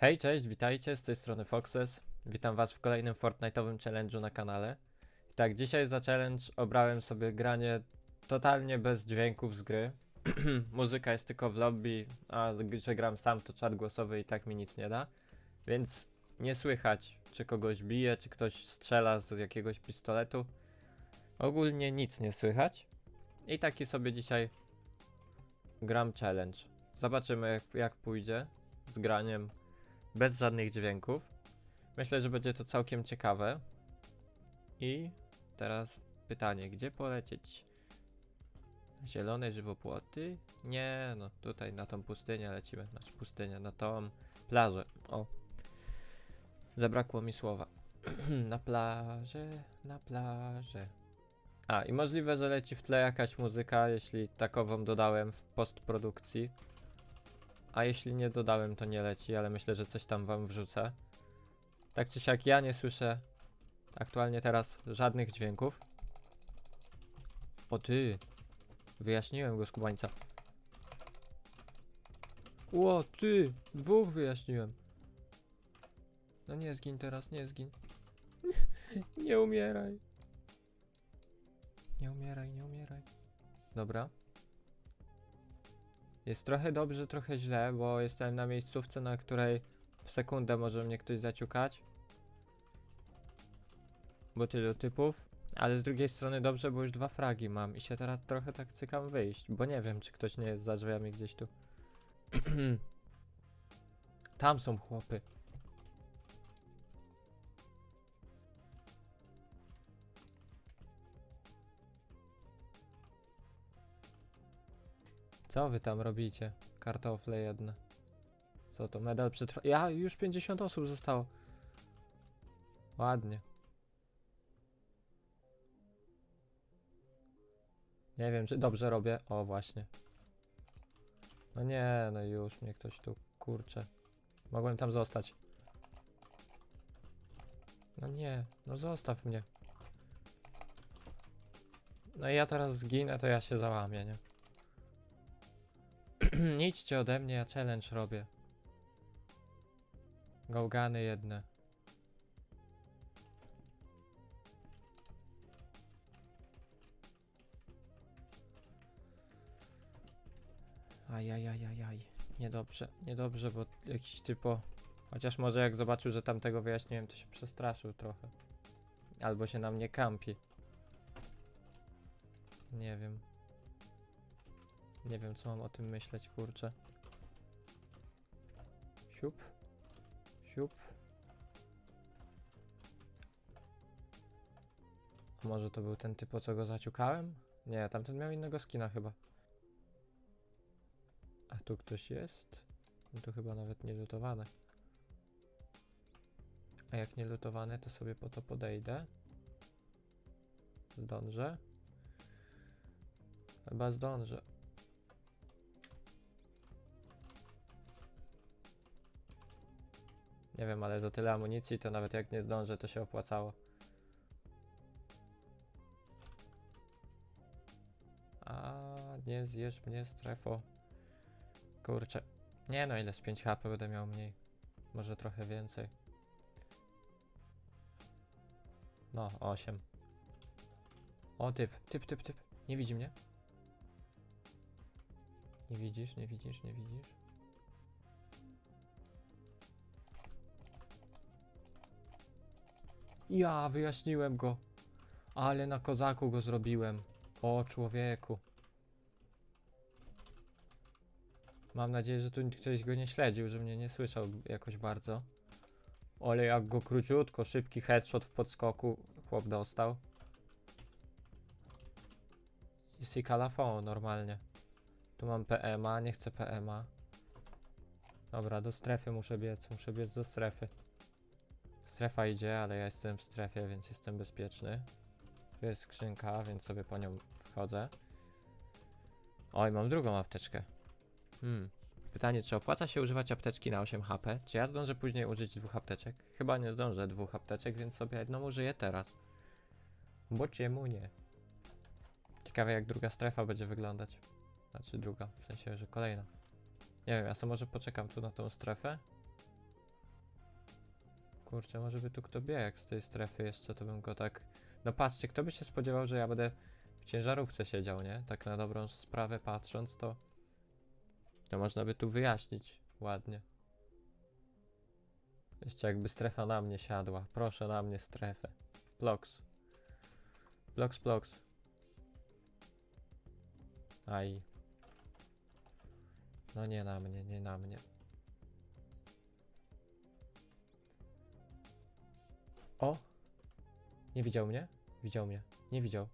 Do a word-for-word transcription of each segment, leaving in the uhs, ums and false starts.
Hej, cześć, witajcie, z tej strony Foxes. Witam was w kolejnym Fortnite'owym challenge'u na kanale. I tak, dzisiaj za challenge obrałem sobie granie totalnie bez dźwięków z gry. Muzyka jest tylko w lobby, a że gram sam, to czat głosowy i tak mi nic nie da. Więc nie słychać, czy kogoś bije, czy ktoś strzela z jakiegoś pistoletu. Ogólnie nic nie słychać. I taki sobie dzisiaj gram challenge. Zobaczymy jak, jak pójdzie z graniem bez żadnych dźwięków. Myślę, że będzie to całkiem ciekawe. I teraz pytanie, gdzie polecieć? Zielone żywopłoty? Nie, no tutaj na tą pustynię lecimy. Znaczy pustynię, na tą plażę. O. Zabrakło mi słowa. Na plażę, na plażę. A, i możliwe, że leci w tle jakaś muzyka, jeśli takową dodałem w postprodukcji. A jeśli nie dodałem, to nie leci, ale myślę, że coś tam wam wrzucę. Tak czy siak ja nie słyszę aktualnie teraz żadnych dźwięków. O ty! Wyjaśniłem go, skubańca. Ło ty! Dwóch wyjaśniłem. No nie zgin teraz, nie zgin. Nie umieraj. Nie umieraj, nie umieraj. Dobra. Jest trochę dobrze, trochę źle, bo jestem na miejscówce, na której w sekundę może mnie ktoś zaciukać. Bo tylu typów. Ale z drugiej strony dobrze, bo już dwa fragi mam i się teraz trochę tak cykam wyjść, bo nie wiem, czy ktoś nie jest za drzwiami gdzieś tu. Tam są chłopy. Co wy tam robicie? Kartofle jedne. Co to? Medal przetrwa... Ja, już pięćdziesiąt osób zostało. Ładnie. Nie wiem, czy dobrze robię. O, właśnie. No nie, no już mnie ktoś tu... Kurczę. Mogłem tam zostać. No nie, no zostaw mnie. No i ja teraz zginę, to ja się załamię, nie? Nie idźcie ode mnie, ja challenge robię. Gałgany jedne. Ajajajajaj. Niedobrze, niedobrze, bo jakiś typo... Chociaż może jak zobaczył, że tamtego wyjaśniłem, to się przestraszył trochę. Albo się na mnie kampi. Nie wiem. Nie wiem, co mam o tym myśleć, kurczę. Siup. Siup. A może to był ten typ, o co go zaciukałem? Nie, tamten miał innego skina chyba. A tu ktoś jest? No to chyba nawet nie lutowane. A jak nie lutowane, to sobie po to podejdę. Zdążę. Chyba zdążę. Nie wiem, ale za tyle amunicji to nawet jak nie zdążę, to się opłacało. A nie zjesz mnie, strefo. Kurczę. Nie no, ile z pięć H P będę miał mniej. Może trochę więcej. No, osiem. O, typ, typ, typ, typ. Nie widzi mnie? Nie widzisz, nie widzisz, nie widzisz? Ja wyjaśniłem go. Ale na kozaku go zrobiłem. O, człowieku. Mam nadzieję, że tu ktoś go nie śledził, że mnie nie słyszał jakoś bardzo. Ale jak go króciutko, szybki headshot w podskoku chłop dostał. I si kalafon normalnie. Tu mam P M a, nie chcę P M a. Dobra, do strefy muszę biec, muszę biec do strefy. Strefa idzie, ale ja jestem w strefie, więc jestem bezpieczny. Tu jest skrzynka, więc sobie po nią wchodzę. Oj, mam drugą apteczkę. Hmm. Pytanie, czy opłaca się używać apteczki na osiem H P? Czy ja zdążę później użyć dwóch apteczek? Chyba nie zdążę dwóch apteczek, więc sobie jedną użyję teraz. Bo czemu nie? Ciekawe jak druga strefa będzie wyglądać. Znaczy druga, w sensie, że kolejna. Nie wiem, ja sobie może poczekam tu na tą strefę. Kurczę, może by tu kto biegł z tej strefy jeszcze, to bym go tak... No patrzcie, kto by się spodziewał, że ja będę w ciężarówce siedział, nie? Tak na dobrą sprawę patrząc, to... To można by tu wyjaśnić ładnie. Jeszcze jakby strefa na mnie siadła. Proszę na mnie strefę. Plox. Plox, plox. Aj. No nie na mnie, nie na mnie. O! Nie widział mnie? Widział mnie. Nie widział.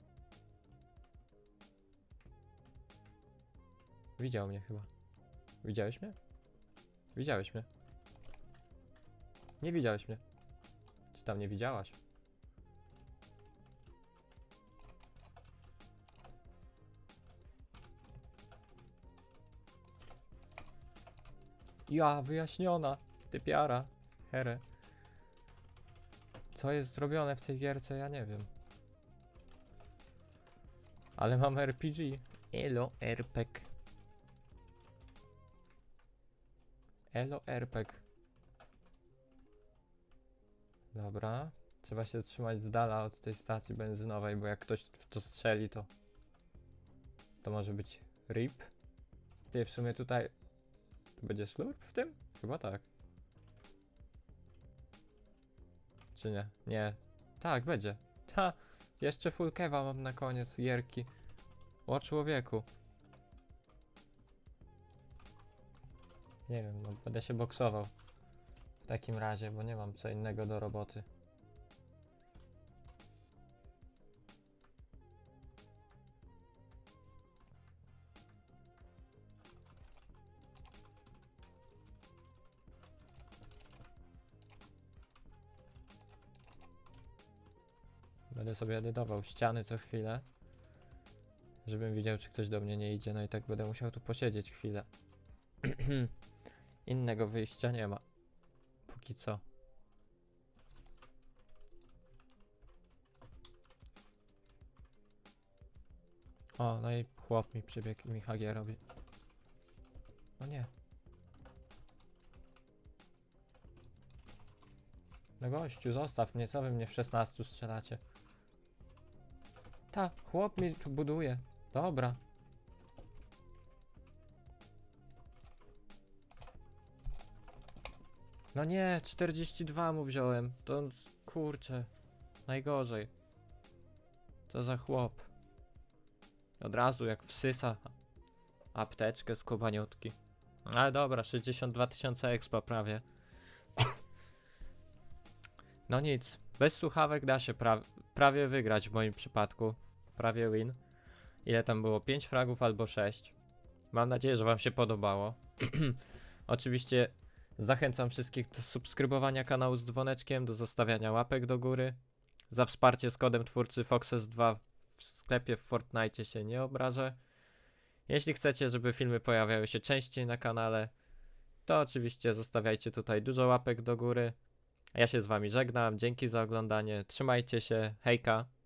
Widział mnie chyba. Widziałeś mnie? Widziałeś mnie. Nie widziałeś mnie. Czy tam nie widziałaś? Ja, wyjaśniona. Typiara. Here. Co jest zrobione w tej gierce, ja nie wiem. Ale mam R P G. Elo R P G. Elo R P G. Dobra. Trzeba się trzymać z dala od tej stacji benzynowej, bo jak ktoś w to strzeli, to... To może być R I P. Ty, w sumie tutaj... Tu będzie slurp w tym? Chyba tak. Czy nie? Nie. Tak, będzie. Ta! Jeszcze full kewa mam na koniec gierki. O człowieku. Nie wiem, no będę się boksował. W takim razie, bo nie mam co innego do roboty. Będę sobie edytował ściany co chwilę, żebym widział, czy ktoś do mnie nie idzie, no i tak będę musiał tu posiedzieć chwilę. Innego wyjścia nie ma. Póki co. O, no i chłop mi przybiegł i mi H G robi. No nie. No gościu, zostaw mnie, co wy mnie w szesnastu strzelacie? Ta, chłop mi tu buduje. Dobra. No nie, czterdzieści dwa mu wziąłem. To kurczę. Najgorzej. To za chłop. Od razu jak wsysa apteczkę z kobaniutki. Ale dobra, sześćdziesiąt dwa tysiące expa prawie. No nic, bez słuchawek da się pra prawie wygrać w moim przypadku. Prawie win. Ile tam było? pięć fragów albo sześć. Mam nadzieję, że wam się podobało. Oczywiście zachęcam wszystkich do subskrybowania kanału z dzwoneczkiem, do zostawiania łapek do góry. Za wsparcie z kodem twórcy Foxes dwa w sklepie w Fortnite się nie obrażę. Jeśli chcecie, żeby filmy pojawiały się częściej na kanale, to oczywiście zostawiajcie tutaj dużo łapek do góry. A ja się z wami żegnam, dzięki za oglądanie, trzymajcie się, hejka!